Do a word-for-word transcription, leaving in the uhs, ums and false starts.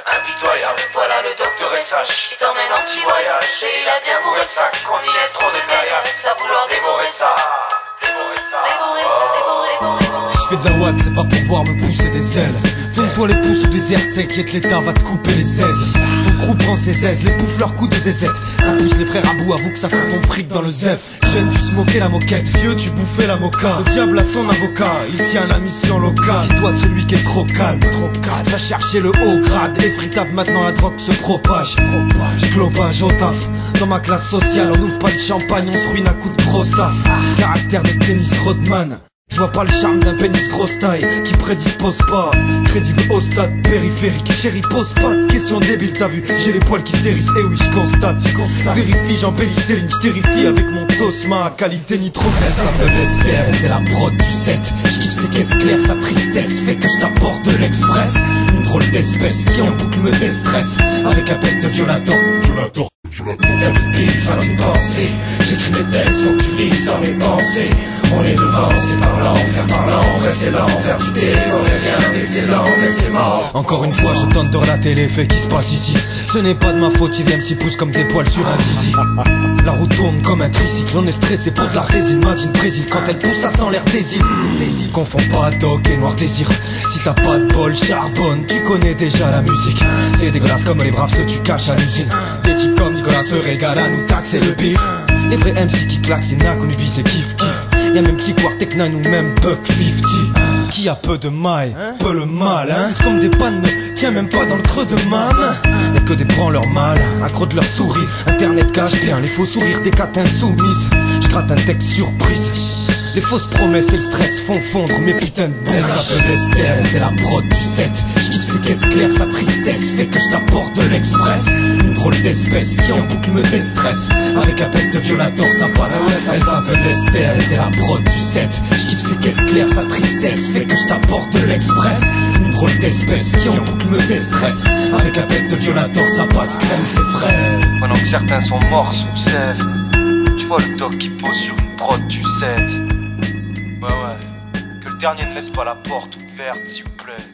impitoyable. Voilà le docteur S H qui t'emmène en petit voyage. Et il a bien bourré le sac, qu'on y laisse trop de caillasse à vouloir dévorer ça. Dévorer ça, dévorer ça, dévorer, dévorer, dévorer. Si je fais de la watt, c'est pas pour voir me pousser des ailes. Tourne-toi les pouces au désert, t'inquiète, l'État va te couper les ailes. Ton crew prend ses aises, les bouffes leur coup de zézette. Ça pousse les frères à bout, avoue que ça fait ton fric dans le zef. Jeune, tu smoquais la moquette, vieux, tu bouffais la mocha. Le diable a son avocat, il tient la mission locale. Dis-toi de celui qui est trop calme, trop calme. Ça cherchait le haut grade, effritable, maintenant la drogue se propage. Propage, globage au taf. Dans ma classe sociale, on ouvre pas le champagne, on se ruine à coups de gros staff. Caractère de tennis Rodman. Je vois pas le charme d'un pénis grosse taille qui prédispose pas. Crédible au stade périphérique. Chérie, pose pas de questions débiles, t'as vu, j'ai les poils qui s'hérissent. Eh oui, je constate, vérifie, j'embellis Céline, je terrifie avec mon tosma. Qualité nitro. Elle s'appelle Esther et c'est la prod du set. Je kiffe ses caisses claires, sa tristesse fait que je t'apporte de l'express. Une drôle d'espèce qui en boucle me déstresse. Avec un bec de violator. Violator. Y'a plus de bif à une pensée. J'écris mes textes quand tu lis dans mes pensées. On est devant, c'est par l'enfer, par l'envers, c'est l'envers du décor et rien d'excellent, mais c'est mort. Encore une fois, je tente de relater les faits qui se passent ici. Ce n'est pas de ma faute, il vient s'y pousse comme des poils sur un zizi. La route tourne comme un tricycle, on est stressé pour de la résine. Madine Brésil, quand elle pousse, ça sent l'air désir. Confonds pas dog et noir désir. Si t'as pas de bol, charbonne, tu connais déjà la musique. C'est dégueulasse comme les braves, ceux tu caches à l'usine. Des types comme Nicolas se régalent à nous taxer le bif. Les vrais M C qui claquent, c'est Nakonubi, c'est kiff kiff. Y'a même petit Quartek Nine ou même Buck cinquante. Qui a peu de mailles, peu le mal, hein. C'est comme des pannes, ne tient même pas dans le creux de ma main. Y'a que des branleurs mal, accro de leur souris. Internet cache bien les faux sourires des cates insoumises. J'gratte un texte surprise. Les fausses promesses et le stress font fondre mes putains de bons. Elle s'appelle Esther et c'est la prod du set. J'kiffe ses caisses claires, sa tristesse fait que je t'apporte de l'express. Une drôle d'espèce qui en boucle me déstresse. Avec un bec de violator ça passe. Elle s'appelle Esther et c'est la prod du set. J'kiffe ses caisses claires, sa tristesse fait que je t'apporte de l'express. Une drôle d'espèce qui en boucle me déstresse. Avec un bec de violator ça passe crème, c'est vrai. Pendant que certains sont morts sous sève, tu vois le doc qui pose sur une prod du set. Ouais ouais, que le dernier ne laisse pas la porte ouverte s'il vous plaît.